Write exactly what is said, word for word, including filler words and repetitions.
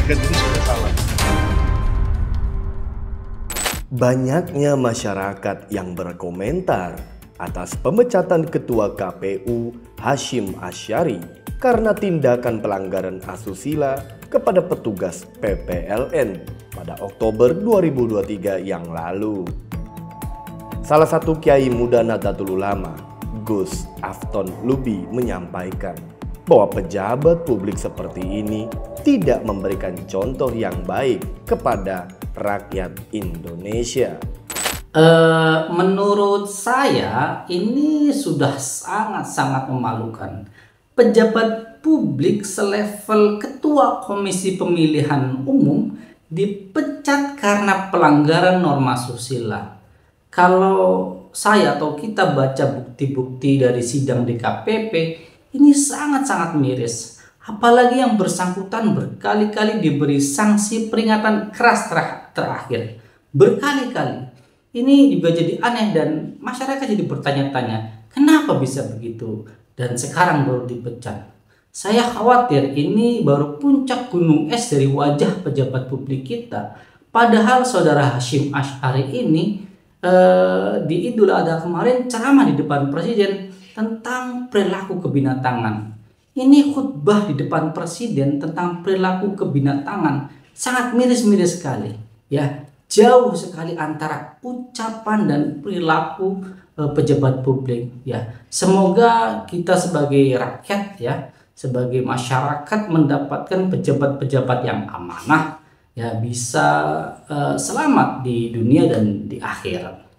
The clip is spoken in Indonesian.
buktikan ini sudah salah. Banyaknya masyarakat yang berkomentar atas pemecatan Ketua K P U Hasyim Asyari karena tindakan pelanggaran asusila kepada petugas P P L N pada Oktober dua ribu dua puluh tiga yang lalu. Salah satu kiai muda Nahdlatul Ulama, Gus Afton Lubi, menyampaikan bahwa pejabat publik seperti ini tidak memberikan contoh yang baik kepada rakyat Indonesia. Uh, menurut saya ini sudah sangat-sangat memalukan. Pejabat publik selevel Ketua Komisi Pemilihan Umum dipecat karena pelanggaran norma asusila. Kalau saya atau kita baca bukti-bukti dari sidang D K P P, ini sangat-sangat miris. Apalagi yang bersangkutan berkali-kali diberi sanksi peringatan keras ter terakhir. Berkali-kali. Ini juga jadi aneh dan masyarakat jadi bertanya-tanya, kenapa bisa begitu? Dan sekarang baru dipecat. Saya khawatir ini baru puncak gunung es dari wajah pejabat publik kita. Padahal saudara Hasyim Asyari ini eh, di Idul Adha kemarin ceramah di depan presiden tentang perilaku kebinatangan. Ini khutbah di depan presiden tentang perilaku kebinatangan sangat miris-miris sekali, ya, jauh sekali antara ucapan dan perilaku e, pejabat publik, ya. Semoga kita sebagai rakyat, ya, sebagai masyarakat mendapatkan pejabat-pejabat yang amanah, ya, bisa e, selamat di dunia dan di akhirat.